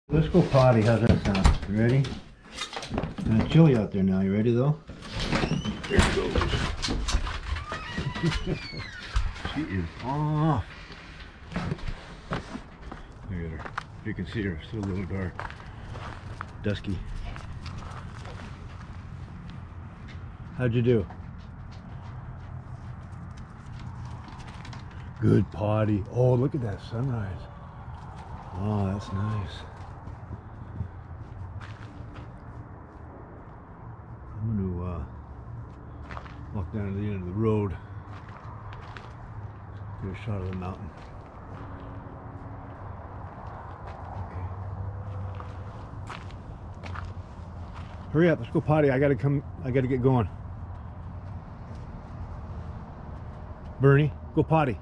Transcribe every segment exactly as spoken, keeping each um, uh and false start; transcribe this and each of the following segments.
Let's go potty. How's that sound? You ready? It's kind of chilly out there now. You ready though? There it goes. She is off. Look at her. You can see her. Still a little dark. Dusky. How'd you do? Good potty. Oh, look at that sunrise. Oh, that's nice. I'm going to uh, walk down to the end of the road, get a shot of the mountain. Okay. Hurry up, let's go potty. I gotta come, I gotta get going. Bernie, go potty.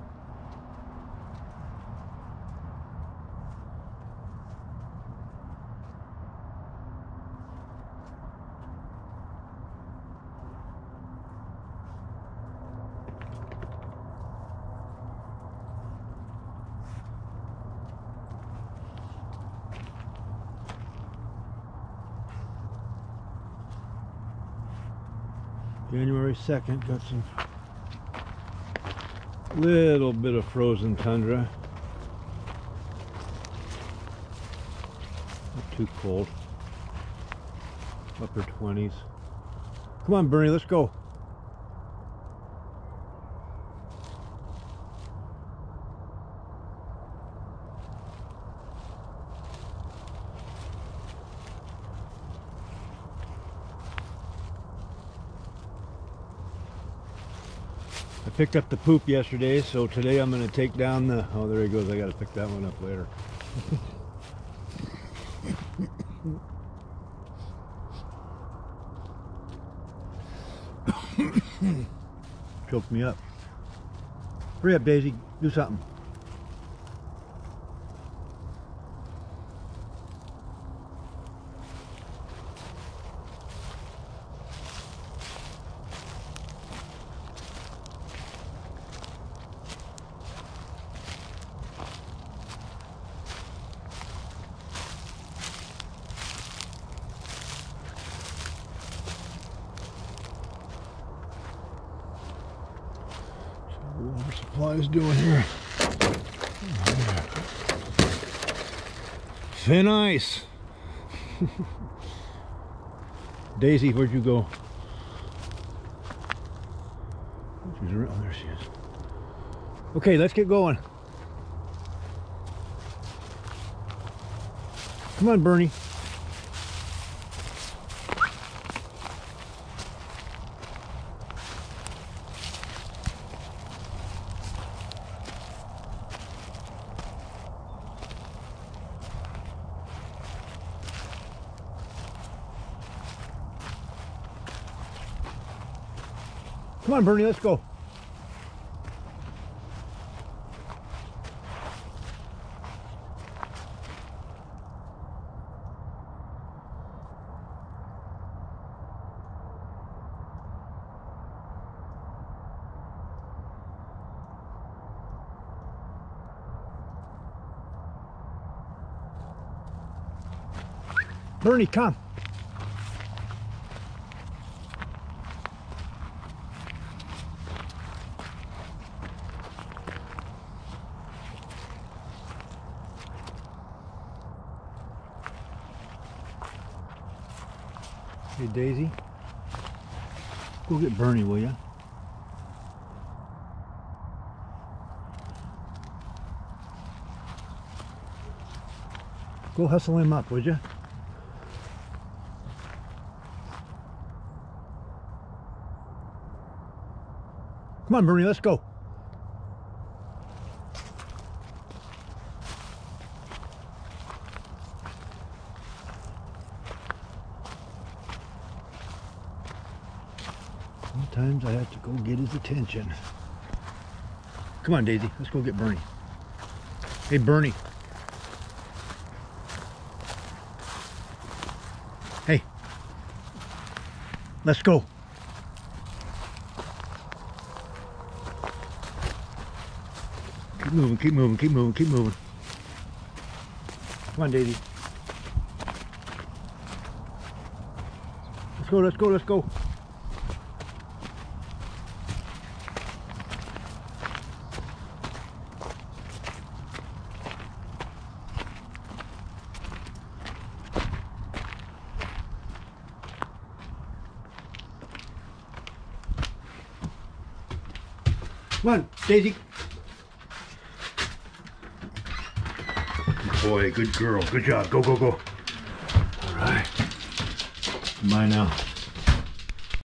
January second, got some little bit of frozen tundra. Not too cold. Upper twenties. Come on, Bernie, let's go. I picked up the poop yesterday, so today I'm going to take down the... Oh, there he goes. I got to pick that one up later. Choked me up. Hurry up, Daisy. Do something. Water supply is doing here. Thin ice. Daisy, where'd you go? She's around. Oh, there she is. Okay, let's get going. Come on, Bernie. Come on, Bernie, let's go. Bernie, come. Hey, Daisy, go get Bernie, will ya? Go hustle him up, would ya? Come on, Bernie, let's go. Sometimes I have to go get his attention. Come on, Daisy, let's go get Bernie. Hey, Bernie. Hey, let's go. Keep moving, keep moving, keep moving, keep moving. Come on, Daisy. go, let's go, let's go. Come on, Daisy. Boy, good girl. Good job. Go, go, go. All right. Bye now.